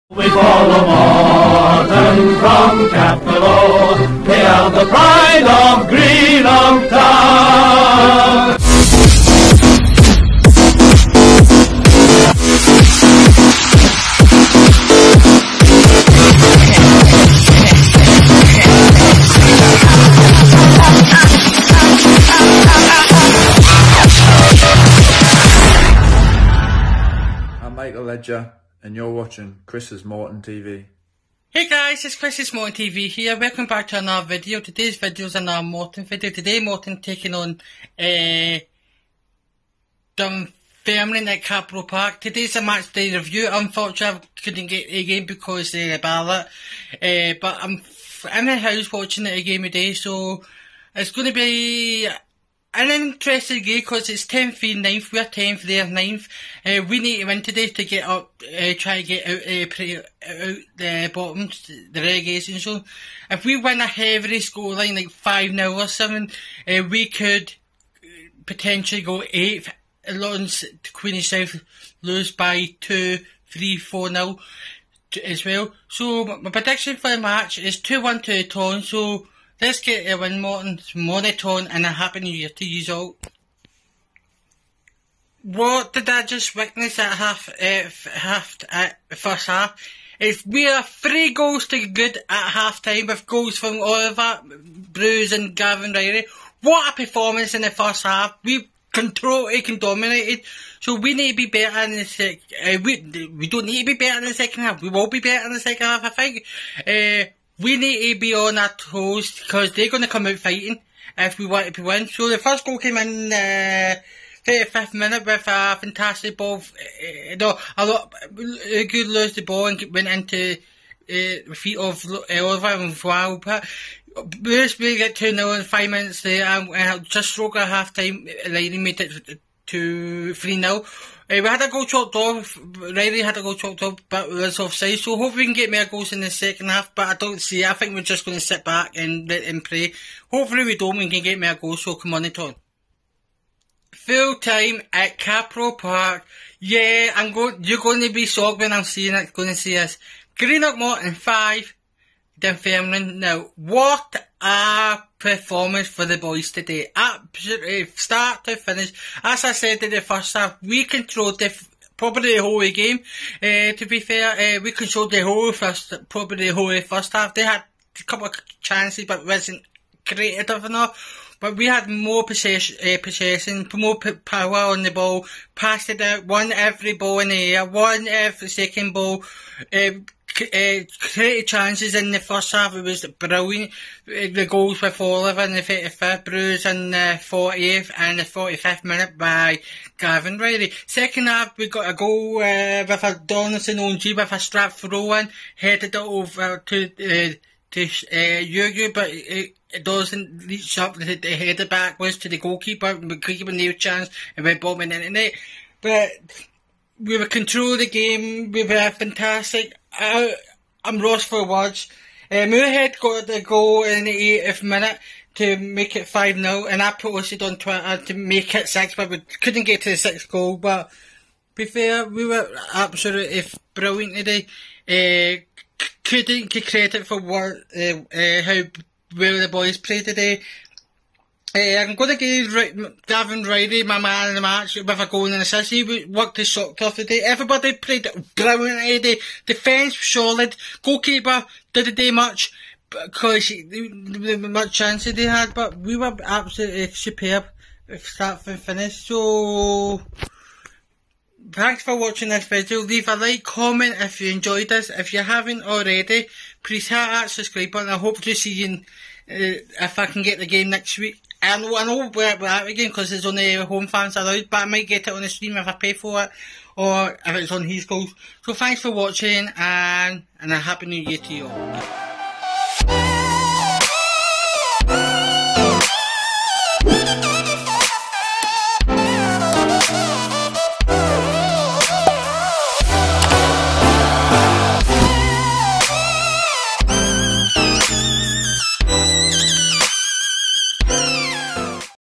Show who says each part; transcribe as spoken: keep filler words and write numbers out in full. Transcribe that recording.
Speaker 1: We follow Morton from Cappielow, they are the pride of Greenock Town.
Speaker 2: I'm Michael Ledger, and you're watching Chris's Morton T V.
Speaker 3: Hey guys, it's Chris's Morton T V here. Welcome back to another video. Today's video is another Morton video. Today Morton taking on uh, Dunfermline at Cappielow Park. Today's a match day review. Unfortunately I couldn't get a game because of the ballot. Uh, but I'm in the house watching it a game a day, so it's going to be an interesting game because it's tenth v ninth. We're tenth, they're ninth. Uh, we need to win today to get up, uh, try to get out, uh, pre out the bottom, the relegation. So if we win a heavy scoreline like five nil or something, uh, we could potentially go eighth. Lawrence to Queenie South lose by two, three, four nil as well. So my prediction for the match is two one to Taunton. So let's get a win, Morton. Monotone, and a happy new year to you all. What did I just witness at half, uh, half, at first half? If we are three goals to good at half time with goals from Oliver, Bruce and Gavin Riley. What a performance in the first half. We controlled it and dominated. So we need to be better in the second, uh, we, we don't need to be better in the second half. We will be better in the second half, I think. Uh, We need to be on our toes because they're going to come out fighting if we want to win. So the first goal came in uh, thirty-fifth minute with a fantastic ball. Uh, no, a lot uh, good lost the ball and went into uh, the feet of Oliver and Wow. But Bruce we get two nil in five minutes there, and uh, just stroke at half time. Riley made it to three nil. Uh, we had a goal chalked off, Riley had a goal chalked off, but it was offside, so hopefully we can get more goals in the second half, but I don't see it. I think we're just going to sit back and let them pray. Hopefully we don't, we can get more goals, so come on it on. Full time at Cappielow Park. Yeah, I'm going, you're going to be shocked when I'm seeing it, going to see us. Greenock Morton five, Dunfermline now. What a performance for the boys today. Absolutely, start to finish. As I said in the first half, we controlled the, probably the whole game. Uh, to be fair, uh, we controlled the whole first, probably the whole first half. They had a couple of chances, but wasn't creative enough. But we had more possession, uh, possession, more p power on the ball, passed it out, won every ball in the air, won every second ball. Uh, Uh, created chances in the first half. It was brilliant. Uh, the goals with Oliver in the thirty-fifth, Bruce in the fortieth, and the forty-fifth minute by Gavin Riley. Second half, we got a goal uh, with a Donaldson O G with a strap throw in, headed it over to uh, to uh, Yugu, but it, it doesn't reach up. The, the header back was to the goalkeeper. The goalkeeper no chance, and went bombing into the net. But we were controlling the game. We were fantastic. I, I'm lost for words. Uh, Moorhead got the goal in the eightieth minute to make it five nil, and I posted on Twitter to make it six, but we couldn't get to the sixth goal. But to be fair, we were absolutely brilliant today. Uh, couldn't get credit for what, uh, uh, how well the boys played today. Uh, I'm going to give Gavin Riley, my man in the match, with a goal and an assist. He worked his shot off today. Everybody played brilliantly today. Defence solid. Goalkeeper didn't do much because the much chances they had, but we were absolutely superb start and finish. So thanks for watching this video. Leave a like, comment if you enjoyed this. If you haven't already, please hit that subscribe button. I hope to see you in, uh, if I can get the game next week. I know, I know we're, we're at again because there's only home fans allowed, but I might get it on the stream if I pay for it, or if it's on his goals. So thanks for watching, and, and a happy new year to you all.